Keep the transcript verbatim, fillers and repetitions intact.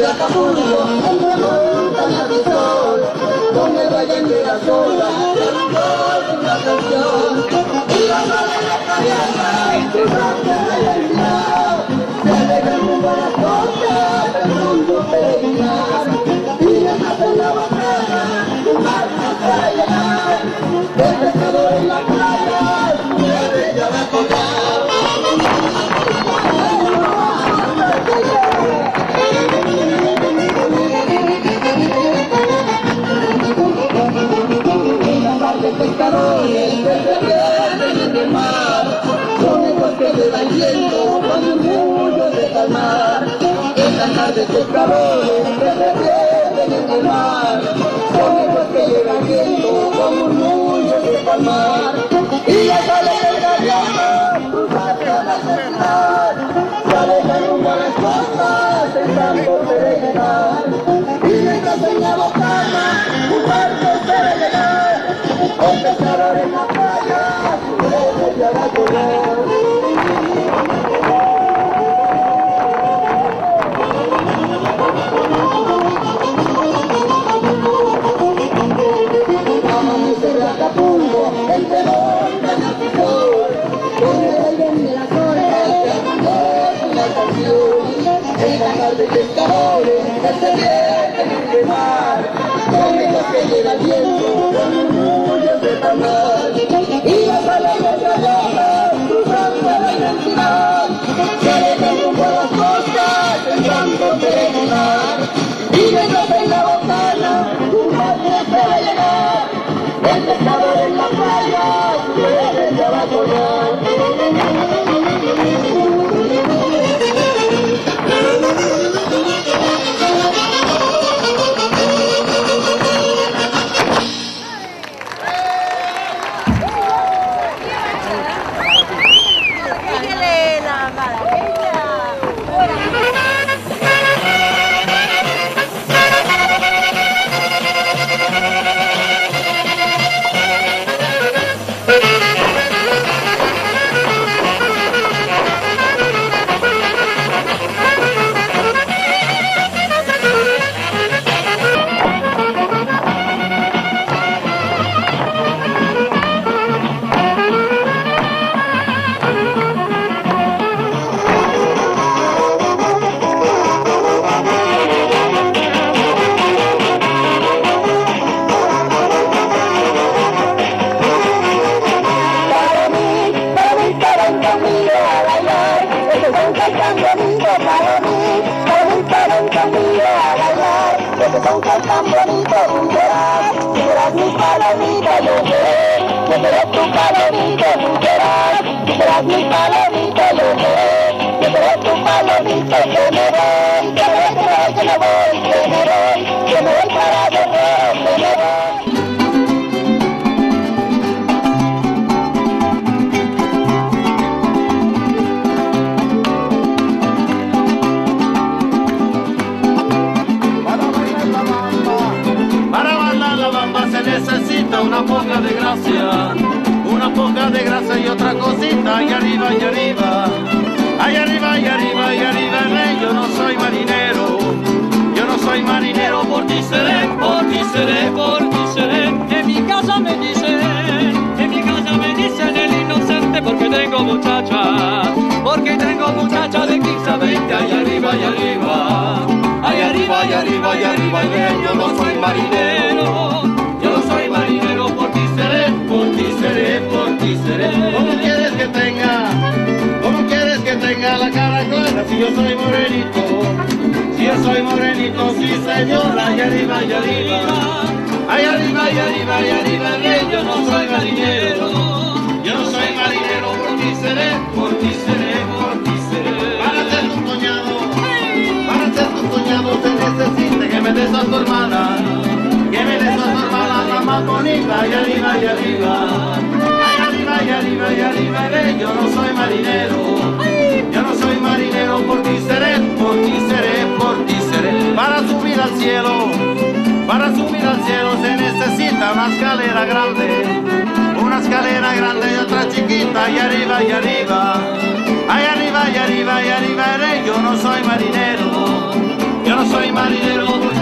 Acapulco, entre montañas y sol, con el valle de las olas, canto una canción. Y la sola en la cabeza, y tu nombre de identidad, se alegra el mundo a las costas, el mundo peregrinar. Y ya nace en la batalla, un barco para llegar, el pescador en la playa, su bella va a colgar. Pescadores que se pierden en el mar, son esos que llevan viento con un murmullo de calmar. En la tarde pescadores que se pierden en el mar, son esos que llevan viento con un murmullo de calmar. Y ya sale el galeano, cruzando la ciudad, sale el rumbo a las costas, pensando peregrinar. Y mientras en la bocana, un barco se llegar. El pescador en la playa, su bella va a correr. Amanecer de Acapulco, entre montañas y sol, con el aire de las olas, cantando una canción. En la tarde pescadores que se pierden en el mar, con esos que llevan viento, con un murmullo de palmar. Y la sala de Granada, cruzando la identidad, se aleja rumbo a las costas, pensando peregrinar. Y mientras en la bocana, un barco se va a llegar, el pescador en la playa, su bella va a colgar. Son tan bonito, tú serás, tú serás mi palomita, yo seré, yo seré tu palomita, tú serás, tú serás mi palomita, yo seré, yo seré tu palomita, que me voy, que me voy, que me voy, que me voy, que me voy para donde que me voy. Necesita una poca de gracia, una poca de gracia y otra cosita, y arriba y arriba, ay arriba y arriba y arriba, rey, yo no soy marinero, yo no soy marinero, por ti seré, por ti seré, por ti seré. En mi casa me dicen, en mi casa me dicen el inocente, porque tengo muchacha, porque tengo muchacha de quince a veinte, ay arriba y arriba, ay arriba y arriba y arriba, rey, yo no soy marinero. Soy marinero, por ti seré, por ti seré, por ti seré. ¿Cómo quieres que tenga? ¿Cómo quieres que tenga la cara clara si yo soy morenito? Si yo soy morenito, sí señora, y arriba y arriba. Ay arriba y arriba y arriba, rey, yo no soy marinero. Yo no soy marinero, por ti seré, por ti seré, por ti seré. Para ser tu cuñado, para ser tu cuñado se necesita que me des a tu hermana. Que me des a tu hermana la más bonita, y arriba y arriba, ay arriba y arriba y arriba, rey, yo no soy marinero, yo no soy marinero, por ti seré, por ti seré, por ti seré. Para subir al cielo, para subir al cielo se necesita una escalera grande, una escalera grande y otra chiquita, y arriba y arriba, ay arriba y arriba y arriba, rey, yo no soy marinero, yo no soy soy marinero.